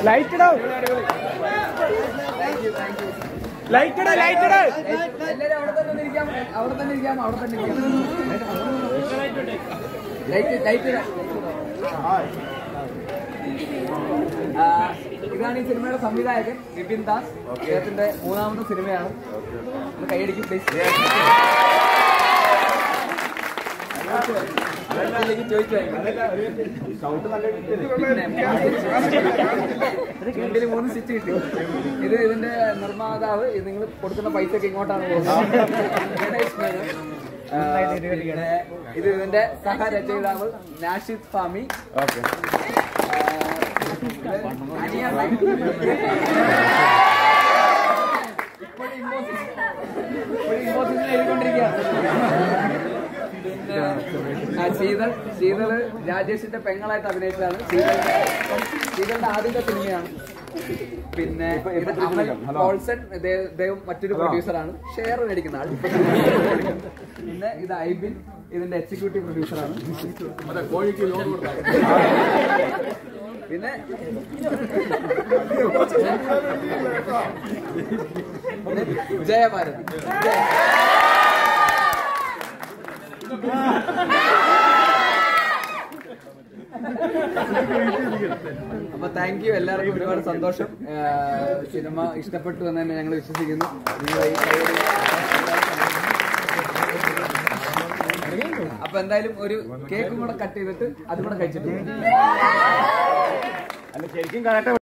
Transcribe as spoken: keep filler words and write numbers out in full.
Light ഇടാം light ഇട light ഇട എല്ലാവരും അവിടെ തന്നെ ഇരിക്കാം അവിടെ തന്നെ ഇരിക്കാം അവിടെ തന്നെ ഇരിക്കാം ലൈറ്റ് ലൈറ്റ് ഇതാണ് ഈ സിനിമയുടെ സംവിധായകൻ വിപിൻ ദാസ്. അദ്ദേഹത്തിന്റെ മൂന്നാമത്തെ സിനിമയാണ്. ഒന്ന് കൈയടിക്കും പ്ലീസ്. ചോദിച്ചു രണ്ടില് മൂന്ന് സ്റ്റിച്ച് കിട്ടി. ഇത് ഇതിന്റെ നിർമ്മാതാവ് നിങ്ങൾ കൊടുക്കുന്ന പൈസക്ക് ഇങ്ങോട്ടാണ് പോകുന്നത്. ഇത് ഇതിന്റെ സഹരചയിതാവ് നാഷിദ് ഫാമി. ഇപ്പോഴും ഇമ്പോസിഷൻ എഴുതിക്കൊണ്ടിരിക്കുകയാണ്. പിന്നെ ശീതൾ ശീതള് രാജേഷിന്റെ പെങ്ങളായിട്ട് അഭിനയിച്ചതാണ്. ശീതളിന്റെ ആദ്യത്തെ സിനിമയാണ്. പിന്നെ പോൾസൺ ഇദ്ദേഹം മറ്റൊരു പ്രൊഡ്യൂസറാണ്. ഷെയർ മേടിക്കുന്ന ആൾ. പിന്നെ ഇത് ഐബിൻ ഇതിന്റെ എക്സിക്യൂട്ടീവ് പ്രൊഡ്യൂസറാണ്. പിന്നെ ജയഭാരത്. അപ്പൊ താങ്ക് യു എല്ലാവർക്കും. ഒരുപാട് സന്തോഷം. സിനിമ ഇഷ്ടപ്പെട്ടു എന്ന് തന്നെ ഞങ്ങൾ വിശ്വസിക്കുന്നു. അപ്പൊ എന്തായാലും ഒരു കേക്കും കൂടെ കട്ട് ചെയ്തിട്ട് അതും കൂടെ കഴിച്ചിട്ടുണ്ട്.